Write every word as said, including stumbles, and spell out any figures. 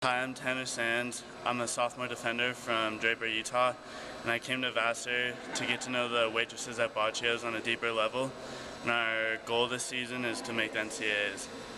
Hi, I'm Tanner Sands. I'm a sophomore defender from Draper, Utah, and I came to Vassar to get to know the waitresses at Bacchio's on a deeper level. And our goal this season is to make the N C A As.